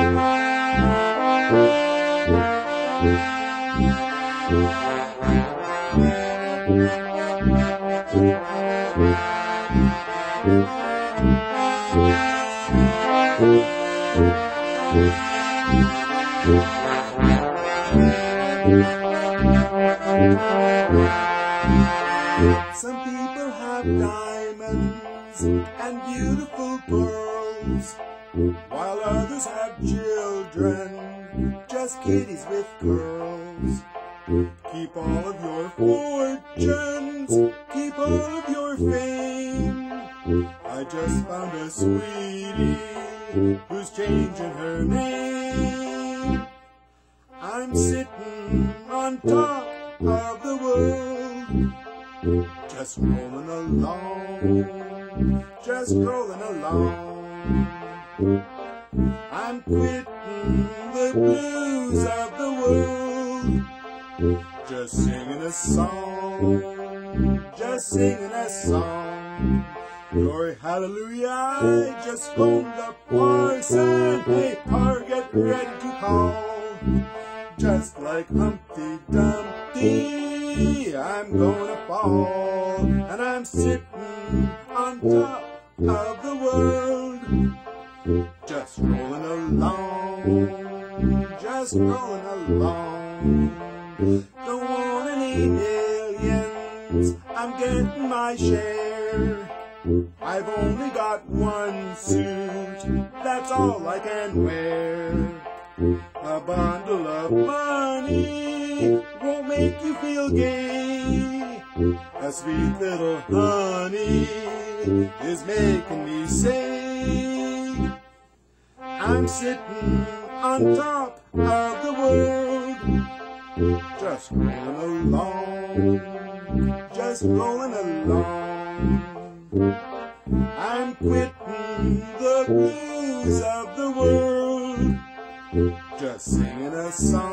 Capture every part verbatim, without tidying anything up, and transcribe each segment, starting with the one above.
Some people have diamonds and beautiful pearls, while others have children, just kitties with curls. Keep all of your fortunes, keep all of your fame. I just found a sweetie who's changing her name. I'm sitting on top of the world, just rolling along, just rolling along. I'm quitting the blues of the world, just singing a song, just singing a song. Glory, hallelujah, I just phoned the parson. Hey, par, get ready to call. Just like Humpty Dumpty, I'm gonna fall. And I'm sitting on top of the world, just rolling along, just rolling along. Don't want any millions, I'm getting my share. I've only got one suit, that's all I can wear. A bundle of money won't make you feel gay. A sweet little honey is making me say, I'm sitting on top of the world, just rolling along, just rolling along. I'm quitting the blues of the world, just singing a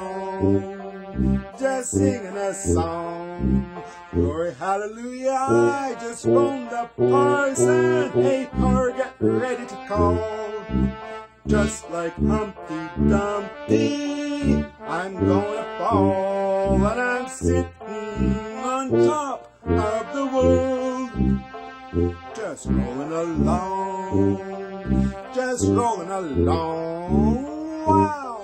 song, just singing a song. Glory, hallelujah, I just phoned the parson. Hey, par, get ready to call. Just like Humpty Dumpty, I'm gonna fall. And I'm sitting on top of the world, just rolling along, just rolling along. Wow!